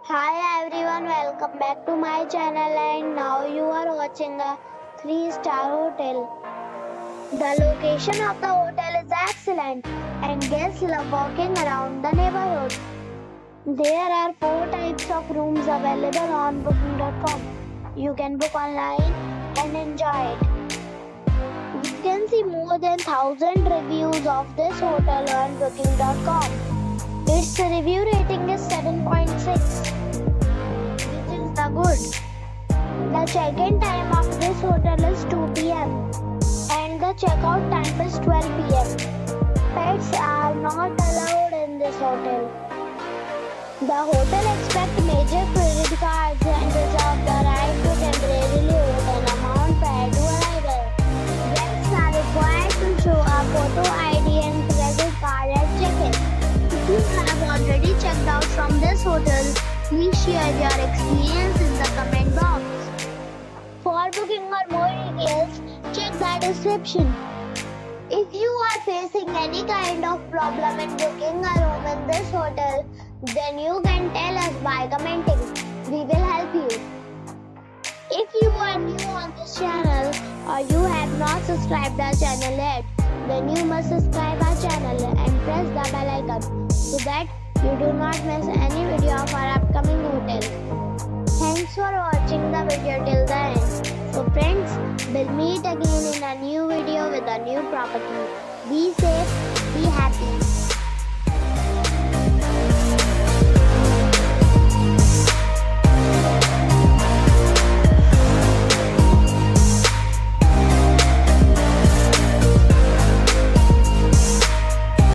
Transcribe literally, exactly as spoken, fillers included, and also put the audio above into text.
Hi everyone, welcome back to my channel and now you are watching a three star hotel. The location of the hotel is excellent and guests love walking around the neighborhood. There are four types of rooms available on booking dot com. You can book online and enjoy it. You can see more than one thousand reviews of this hotel on booking dot com. Its review rating is seven point six. The good. The check-in time of this hotel is two p m and the check-out time is twelve p m Pets are not allowed in this hotel. The hotel accepts major credit cards and reserves the right to temporarily hold an amount prior to arrival. Guests are required to show a photo I D and credit card at check-in. If you have already checked out from this hotel, please share your experience in the comment box. For booking or more details, check the description. If you are facing any kind of problem in booking a room in this hotel, then you can tell us by commenting. We will help you. If you are new on this channel or you have not subscribed our channel yet, then you must subscribe our channel and press the bell icon so that you do not miss any video of our upcoming hotel. Thanks for watching the video till the end. So friends, we'll meet again in a new video with a new property. Be safe, be happy.